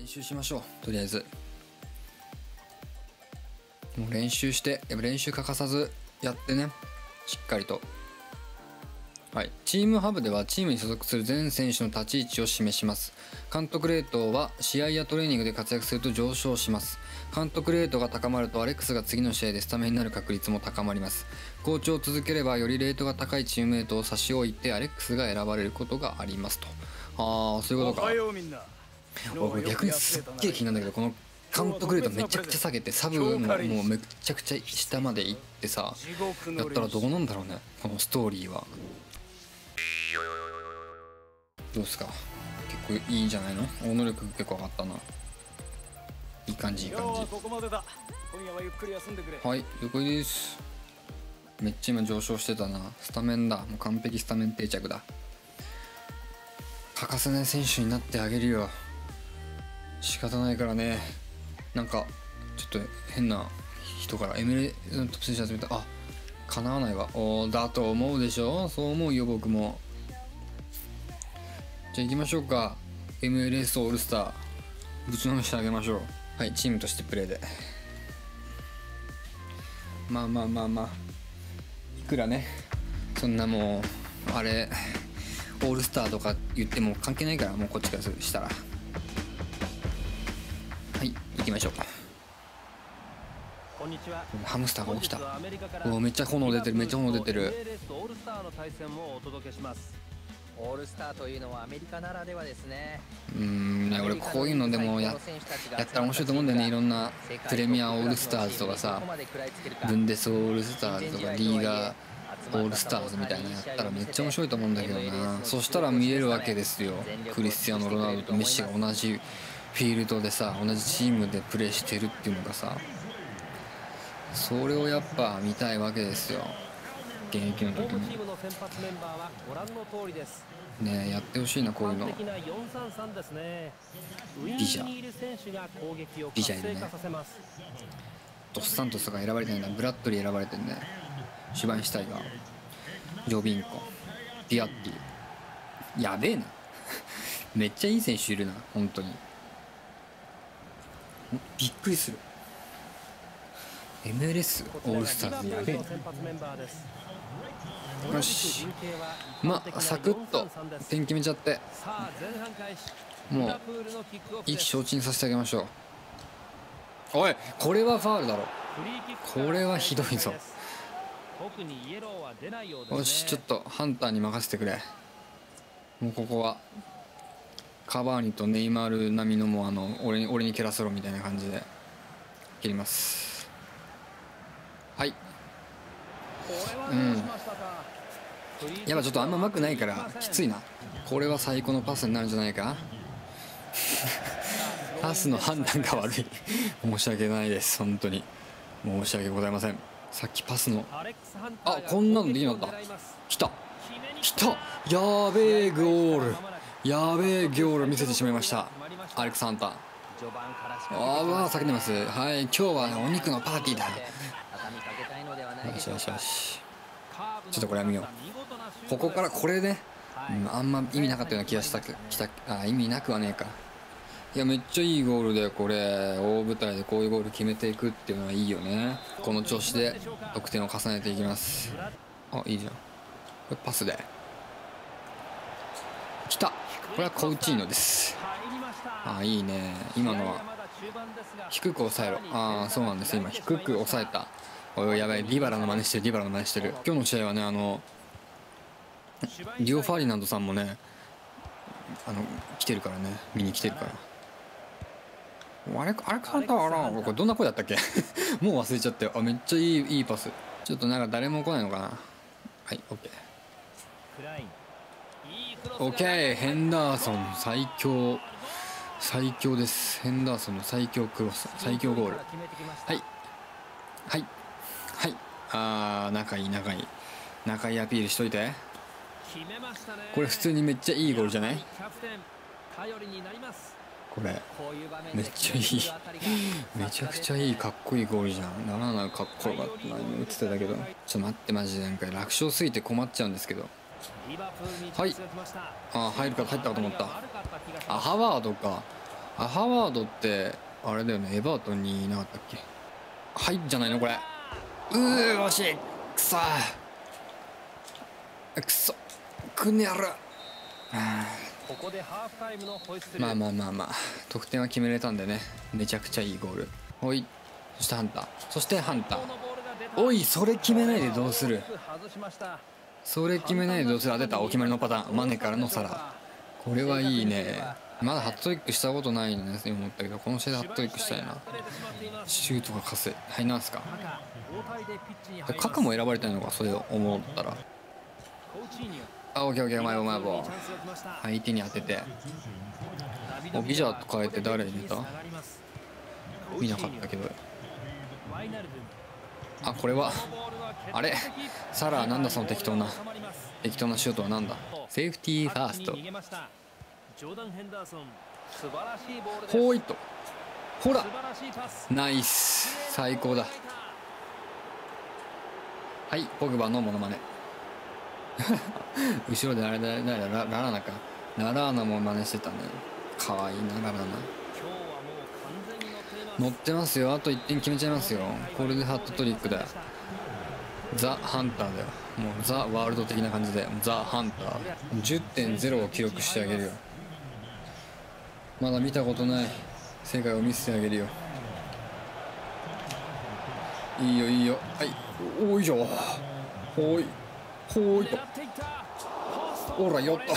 練習しましょう。とりあえずもう練習して、やっぱ練習欠かさずやってね、しっかりと。はい、チームハブではチームに所属する全選手の立ち位置を示します。監督レートは試合やトレーニングで活躍すると上昇します。監督レートが高まるとアレックスが次の試合でスタメンになる確率も高まります。好調を続ければよりレートが高いチームメートを差し置いてアレックスが選ばれることがありますと。ああ、そういうことか。俺逆にすっげえ気になるんだけど、この監督レートめちゃくちゃ下げてサブももうめちゃくちゃ下まで行ってさ、やったらどうなんだろうね、このストーリーは。どうですか、結構いいんじゃないの。応能力結構上がったな。いい感じいい感じ。はい、了解です。めっちゃ今上昇してたな。スタメンだ、もう完璧スタメン定着だ。欠かせない選手になってあげるよ。仕方ないからね。なんかちょっと変な人から ML のトップ選手始めた。あ、叶わないわ。おだと思うでしょ。そう思うよ僕も。じゃあ行きましょうか。 MLS オールスターぶちのめしてあげましょう。はい、チームとしてプレーで。まあいくらね、そんなもうあれオールスターとか言っても関係ないから、もうこっちからしたら。はい行きましょう。 こんにちは。 ハムスターが起きた。お、めっちゃ炎出てる、めっちゃ炎出てる。 オールスターの対戦もお届けします。 オールスターというのはアメリカならではですね。 ね、俺こういうのでもやったら面白いと思うんだよね。いろんなプレミアオールスターズとかさ、ブンデスオールスターズとかリーガーオールスターズみたいなのやったらめっちゃ面白いと思うんだけどな。そしたら見えるわけですよ。クリスティアーノ・ロナウドとメッシが同じフィールドでさ、同じチームでプレーしてるっていうのがさ、それをやっぱ見たいわけですよ、現役の時に。ねえ、やってほしいなこういうの。ビジャいるね。ドスサントスが選ばれてないんだ。ブラッドリー選ばれてるね。シュバインシュタイガー、ジョビンコ、ディアッティ。やべえなめっちゃいい選手いるな本当に。びっくりする。 MLS オールスターズやべえな。よし、まあサクッと点決めちゃって、もう意気消沈させてあげましょう。おい、これはファウルだろ。これはひどいぞ。よし、ちょっとハンターに任せてくれ。もうここはカバーニとネイマール並みの、もう俺に蹴らせろみたいな感じで蹴ります。はい。やっぱちょっとあんま上手くないからきついな。これは最高のパスになるんじゃないかパスの判断が悪い申し訳ないです、本当に申し訳ございません。さっきパスのこんなのできなかった。来たやべえゴール、やべえゴール見せてしまいました、アレックス・ハンター。叫んでます。はい、今日はお肉のパーティーだ。よしよしよし、ちょっとこれは見よう。ここからこれね、あんま意味なかったような気がした。意味なくはねえか。いやめっちゃいいゴールだよこれ。大舞台でこういうゴール決めていくっていうのはいいよね。この調子で得点を重ねていきます。いいじゃん。これパスで来た。これはコウチーノです。いいね。今のは低く抑えろ。そうなんです。今低く抑えた。おい、やばい、ディバラの真似してる。今日の試合はね、リオ・ファーディナンドさんもね来てるからね、見に来てるから。あれ簡単だな。これどんな声だったっけもう忘れちゃったよ。めっちゃいいパス。ちょっとなんか誰も来ないのかな。はい、OK。ヘンダーソン最強です。ヘンダーソンの最強クロス、最強ゴール。仲いいアピールしといて。これ普通にめっちゃいいゴールじゃない？これめっちゃいいめちゃくちゃいいかっこいいゴールじゃん。かっこよかったな。今映ってたけど、ちょっと待って、マジでなんか楽勝すぎて困っちゃうんですけど。はい、入ったかと思った。ハワードか。 あ、ハワードってあれだよね、エバートンにいなかったっけ。はいじゃないのこれ。惜しい。くそくそくねやる。 ここでハーフタイムのホイッスル。 まあまあまあまあ得点は決めれたんでね、めちゃくちゃいいゴール。ほい、そしてハンター、そしてハンター。おい、それ決めないでどうする。それ決めないでどうする。当てた。お決まりのパターン、マネからのサラ。これはいいね。まだハットトリックしたことないのねって思ったけど、この試合でハットトリックしたいな。シュートが稼い、はい、なんすか。カカも選ばれたのか、それを思ったら。あ、オッケーオッケー、うまい、うまい、もう相手に当てて。お、ビジャーと変えて誰入れた。見なかったけど。あ、これはあれ、サラー、なんだその適当なシュートは。なんだ、セーフティーファースト。ほーいと、ほら、ナイス、最高だ。はい、ポグバのモノマネ後ろであれだ、ララーナか、ララーナも真似してたね。かわいいな、ララーナ。乗ってますよ。あと1点決めちゃいますよ。これでハットトリックだよ。ザ・ハンターだよ。もうザ・ワールド的な感じで、ザ・ハンター 10.0 を記録してあげるよ。まだ見たことない世界を見せてあげるよ。いいよいいよ。はい、おいしょ。ほいほいと、ほらよっと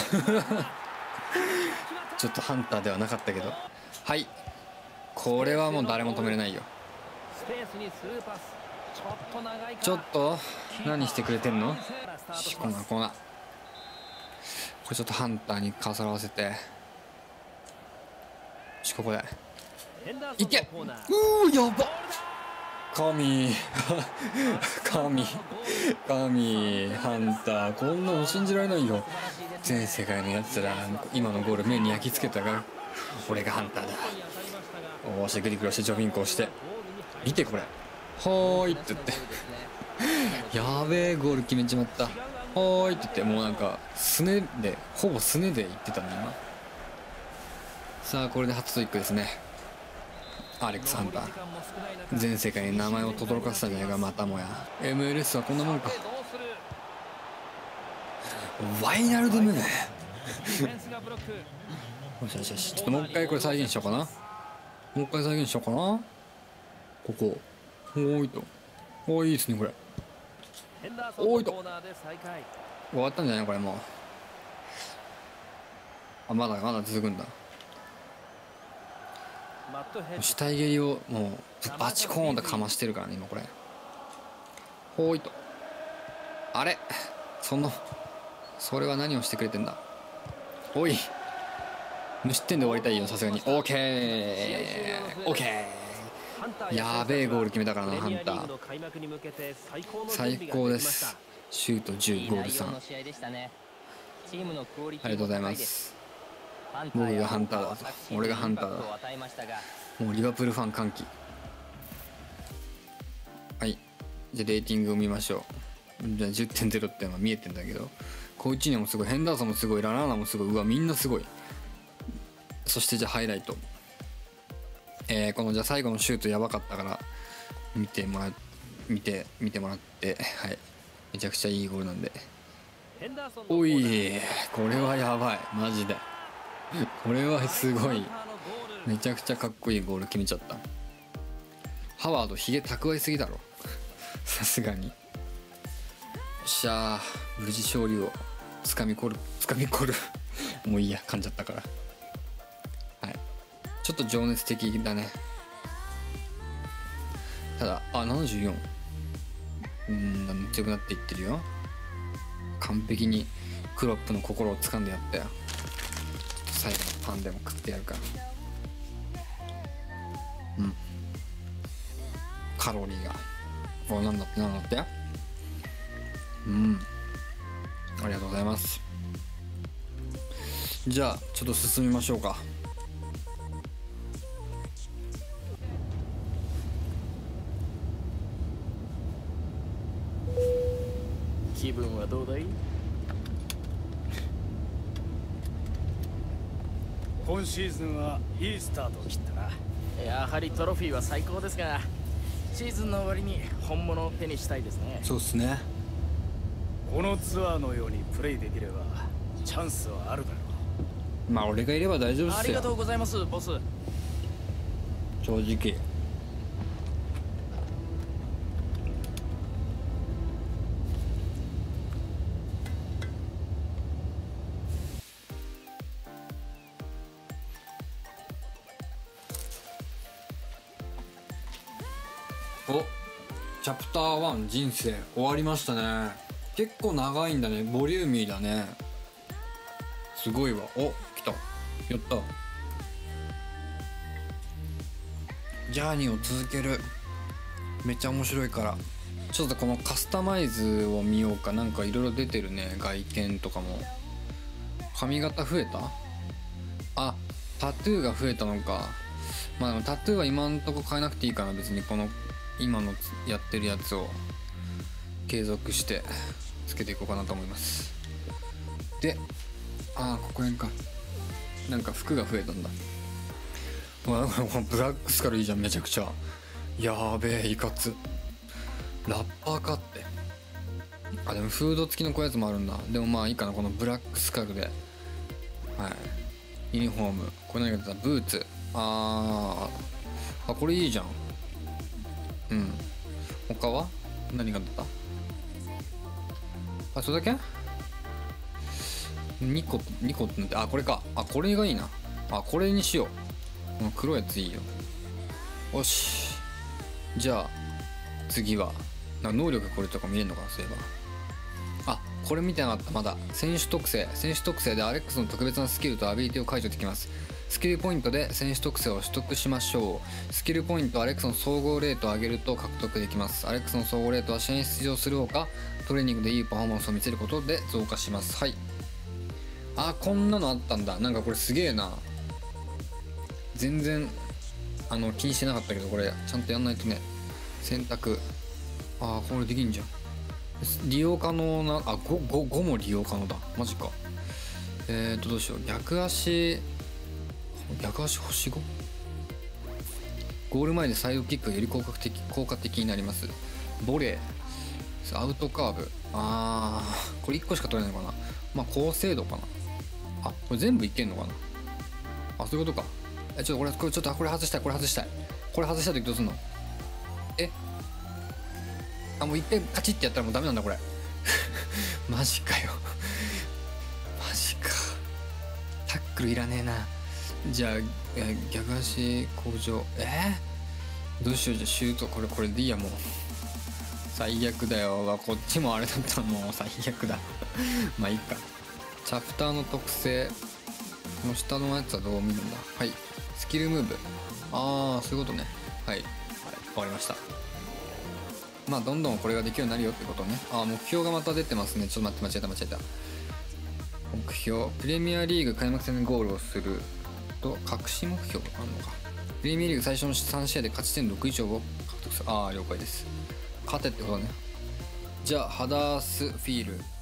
ちょっとハンターではなかったけど、はい、これはもう誰も止めれないよ。ちょっと何してくれてんの。コーナーコーナー、これちょっとハンターにかさらわせて、ここでいけ。やばっ、神ハンター、こんなの信じられないよ。全世界のやつら今のゴール目に焼き付けたが、俺がハンターだ。おしグリグリしてジョビンコをして、見てこれ、はーいって言ってやべえゴール決めちまった。はーいって言って、もうなんかすねで、ほぼすねで言ってたの今。さあこれで初トリックですね。アレックス・ハンター、全世界に名前を轟かせたんじゃないか。またもや MLS はこんなもんか。ワイナルドムーよしよしよし、ちょっともう一回これ再現しようかな。ここおーいと、おーいいですねこれ。おーいと、終わったんじゃないこれ。もうあ、まだ続くんだ。死体蹴りをもうバチコーンとかましてるからね今これ。ほいと、あれ、それは何をしてくれてんだ。おい、無失点で終わりたいよさすがに。オーケーオーケー、やべえゴール決めたからなハンター。最高です。シュート10ゴール3、ありがとうございます。僕がハンターだと、俺がハンターだ。もうリバプールファン歓喜。はい、じゃあレーティングを見ましょう。じゃあ 10.0 ってのが見えてんだけど、コーチニャもすごい、ヘンダーソンもすごい、ララーナもすごい、うわみんなすごい。そしてじゃあハイライト、このじゃあ最後のシュートやばかったから見てもらって、はい、めちゃくちゃいいゴールなんで。おい、これはやばいマジでこれはすごい、めちゃくちゃかっこいいゴール決めちゃった。ハワードヒゲ蓄えすぎだろさすがに。よっしゃー、無事勝利をつかみ取るもういいや、噛んじゃったから。はい、ちょっと情熱的だね。ただ74、強くなっていってるよ。完璧にクロップの心を掴んでやったよ。最後のパンでも食ってやるから。カロリーがなんだってありがとうございます。じゃあちょっと進みましょうか。 気分はどうだい。 今シーズンはいいスタートを切ったな。 やはりトロフィーは最高ですが、シーズンの終わりに本物を手にしたいですね。 そうっすね。 このツアーのようにプレイできればチャンスはあるだろう。 まあ俺がいれば大丈夫っすよ。 ありがとうございます、ボス。 正直。お、チャプター1人生終わりましたね。結構長いんだね。ボリューミーだね。すごいわ。お、来た。やった。ジャーニーを続ける。めっちゃ面白いから。ちょっとこのカスタマイズを見ようか。なんかいろいろ出てるね。外見とかも。髪型増えた？あ、タトゥーが増えたのか。まあでもタトゥーは今んとこ変えなくていいかな。別にこの今のやってるやつを継続してつけていこうかなと思います。で、ああここへんか。なんか服が増えたんだ。ブラックスカルいいじゃん。めちゃくちゃやーべえ、いかつ。ラッパーかって。あ、でもフード付きのこういうやつもあるんだ。でもまあいいかな。このブラックスカルで、はい、ユニフォーム。これ何が出た？ブーツ。あこれいいじゃん。うん。他は何が出た？あ、それだけ？2個ってなって、あ、これか。あ、これがいいな。あ、これにしよう。この黒いやついいよ。よし。じゃあ次はなんか能力これとか見れるのかな。そういえば、あ、これ見てなかった。まだ選手特性でアレックスの特別なスキルとアビリティを解除できます。スキルポイントで選手特性を取得しましょう。スキルポイントアレックスの総合レートを上げると獲得できます。アレックスの総合レートは試合に出場するほかトレーニングでいいパフォーマンスを見せることで増加します。はい。あ、こんなのあったんだ。なんかこれすげえな。全然気にしてなかったけど、これちゃんとやんないとね。選択、あ、これできんじゃん。利用可能な、あ、5も利用可能だ。マジか。どうしよう。逆足星 5？ ゴール前でサイドキックがより効果的になります。ボレー、アウトカーブ、これ1個しか取れないのかな。まあ高精度かな。あ、これ全部いけんのかな。あ、そういうことか。ちょっとこれ外したい。これ外した時どうすんの？あ、もう一回カチッてやったらもうダメなんだこれ。マジかよ。マジか。タックルいらねえな。じゃあ逆足向上。どうしよう。じゃあシュート、これでいいや。もう最悪だよ。こっちもあれだったの。もう最悪だ。まあいいか。チャプターの特性、この下のやつはどう見るんだ。はい、スキルムーブ。そういうことね。はい、わかりました。まあどんどんこれができるようになるよってことね。目標がまた出てますね。ちょっと待って、間違えた。目標、プレミアリーグ開幕戦でゴールをすると隠し目標があるのか。プレミアリーグ最初の3試合で勝ち点6以上を獲得する。了解です。勝てってことね。じゃあハダースフィール